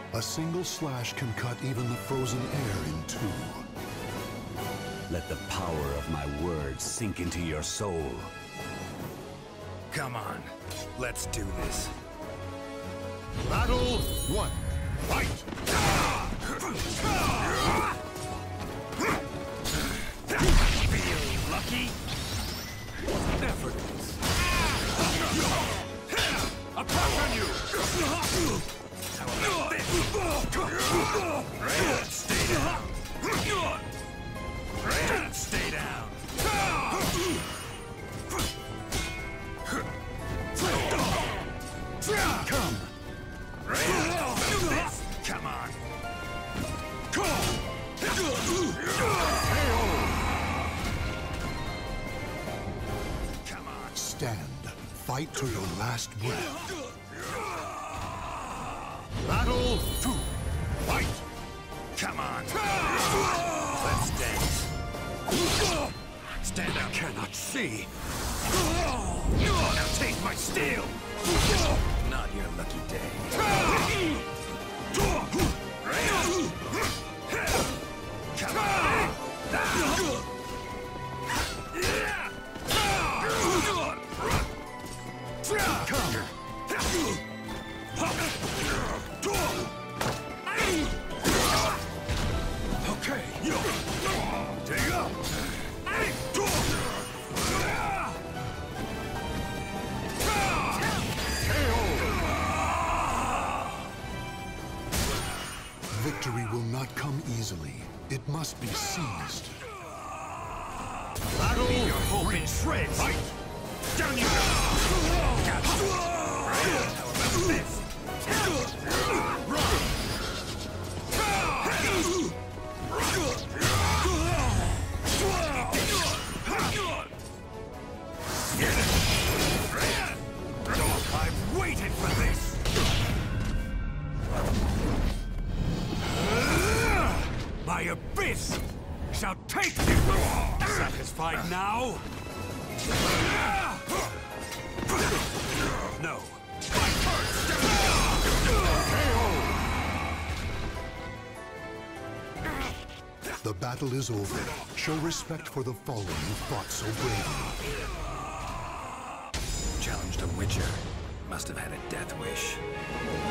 A single slash can cut even the frozen air in two. Let the power of my words sink into your soul. Come on, let's do this. Battle 1. Fight! Feel lucky? Effortless. Attack on you! How about this? Stay down! Stay down! Come! Come on! Come on! Stand. Fight to your last breath. Battle 2. Fight! Come on! Let's dance! Stand up! Cannot see! Now take my steel! Not your lucky day. Come on! Okay. Take up. Victory will not come easily. It must be seized. Battle your hope in shreds. Fight. Down you go. Got you. How about this? Run. I've waited for this. My abyss shall take you! Satisfied now? No. Fight first! The battle is over. Show respect for the fallen who fought so bravely. Challenged a Witcher. Must have had a death wish.